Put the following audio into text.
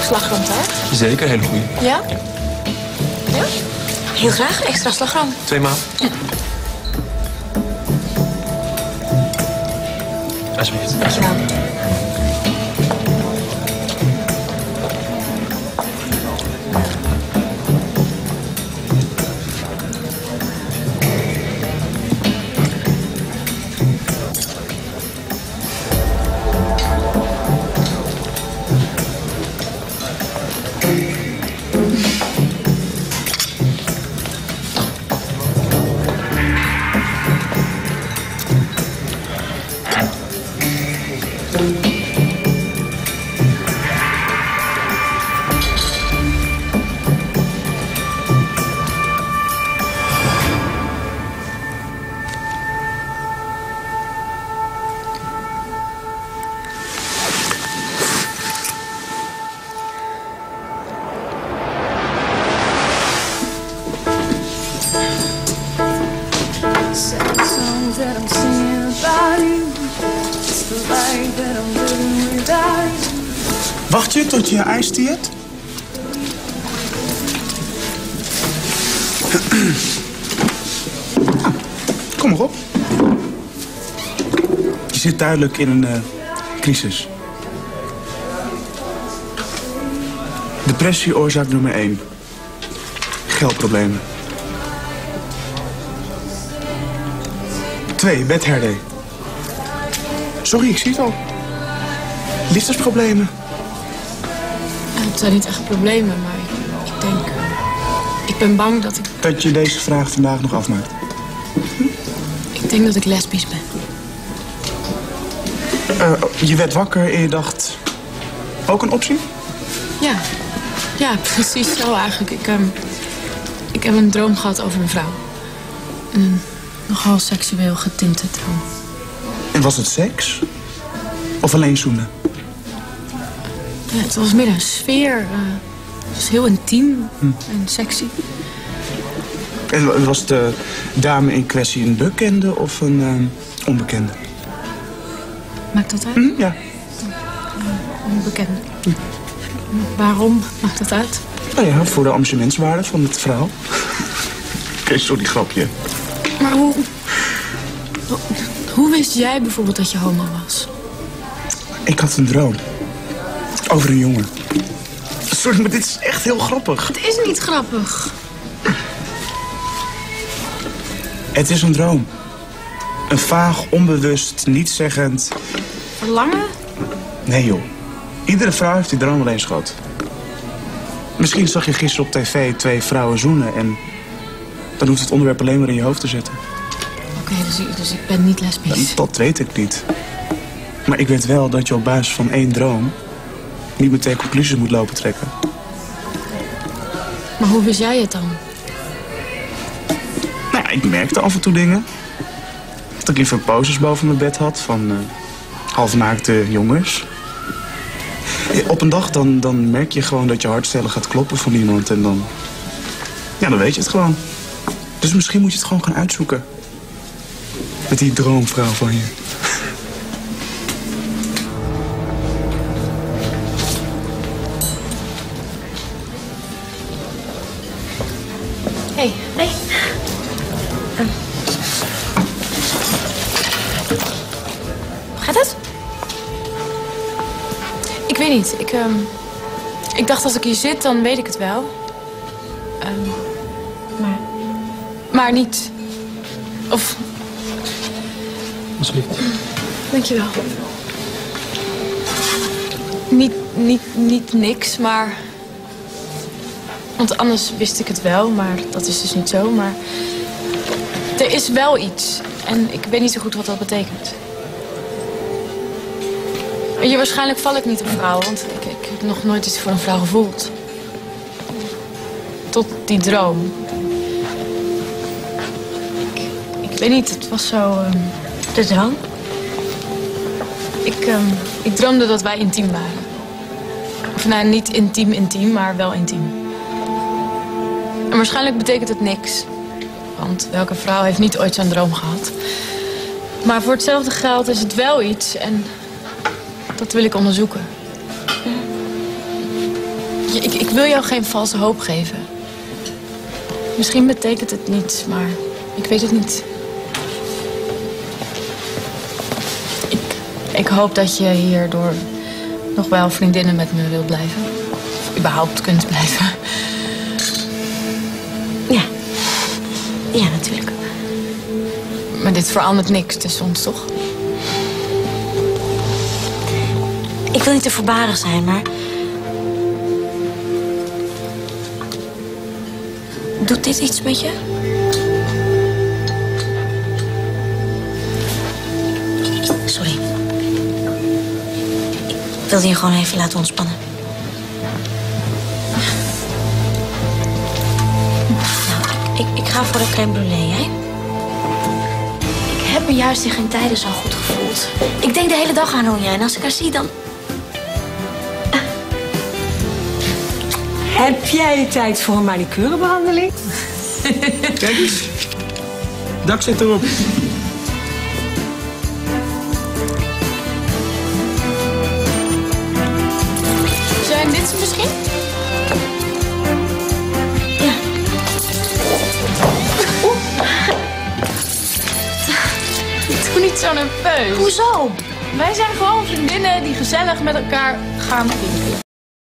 slagroomtaart? Zeker, hele goeie. Ja? Ja? Heel graag, extra slagroom. 2 maal. Ja. Alsjeblieft. Dankjewel. Wacht je tot je je ijsthee hebt? Ah, kom maar op. Je zit duidelijk in een crisis. Depressie oorzaak nummer 1. Geldproblemen. 2, bedherde. Sorry, ik zie het al. Liefdesproblemen. Het zijn niet echt problemen, maar ik denk... Ik ben bang dat ik... Dat je deze vraag vandaag nog afmaakt. Ik denk dat ik lesbisch ben. Je werd wakker en je dacht... Ook een optie? Ja. Ja, precies zo eigenlijk. Ik heb een droom gehad over een vrouw. Een nogal seksueel getinte droom. En was het seks? Of alleen zoenen? Ja, het was meer een sfeer. Het was heel intiem en sexy. En was de dame in kwestie een bekende of een onbekende? Maakt dat uit? Ja. Onbekende. Waarom maakt dat uit? Nou ja, voor de amusementswaarde van het verhaal. Oké, sorry, grapje. Maar hoe wist jij bijvoorbeeld dat je homo was? Ik had een droom. Over een jongen. Sorry, maar dit is echt heel grappig. Het is niet grappig. Het is een droom. Een vaag, onbewust, nietszeggend... Verlangen? Nee, joh. Iedere vrouw heeft die droom wel eens gehad. Misschien zag je gisteren op tv 2 vrouwen zoenen... en dan hoeft het onderwerp alleen maar in je hoofd te zitten. Oké, dus ik ben niet lesbisch. Dat weet ik niet. Maar ik weet wel dat je op basis van 1 droom... niet meteen conclusies moet lopen trekken. Maar hoe wist jij het dan? Nou ja, ik merkte af en toe dingen. Dat ik liever posters boven mijn bed had van halfnaakte jongens. Op een dag dan merk je gewoon dat je hartstellen gaat kloppen voor iemand. En dan weet je het gewoon. Dus misschien moet je het gewoon gaan uitzoeken. Met die droomvrouw van je. Hey. Gaat het? Ik weet niet. Ik dacht als ik hier zit, dan weet ik het wel. Maar niet. Of... Alsjeblieft. Dankjewel. Niet niks, maar... Want anders wist ik het wel, maar dat is dus niet zo. Maar er is wel iets. En ik weet niet zo goed wat dat betekent. En waarschijnlijk val ik niet op vrouwen, want ik heb nog nooit iets voor een vrouw gevoeld. Tot die droom. Ik weet niet, het was zo... De droom? Ik droomde dat wij intiem waren. Of nou, niet intiem, maar wel intiem. En waarschijnlijk betekent het niks. Want welke vrouw heeft niet ooit zo'n droom gehad? Maar voor hetzelfde geld is het wel iets en dat wil ik onderzoeken. je, ik wil jou geen valse hoop geven. Misschien betekent het niets, maar ik weet het niet. Ik hoop dat je hierdoor nog wel vriendinnen met me wil blijven. Of überhaupt kunt blijven. Ja. Ja, natuurlijk. Maar dit verandert niks tussen ons, toch? Ik wil niet te voorbarig zijn, maar... Doet dit iets met je? Sorry. Ik wilde je gewoon even laten ontspannen. Nou, ik ga voor de crème brûlée, hè? Ik heb me juist in geen tijden zo goed gevoeld. Ik denk de hele dag aan Ronja en als ik haar zie, dan... Heb jij tijd voor een manicurebehandeling? Kijk eens. Dak zit erop. Zijn dit ze misschien? Ja. Doe niet zo nerveus. Hoezo? Wij zijn gewoon vriendinnen die gezellig met elkaar gaan winkelen.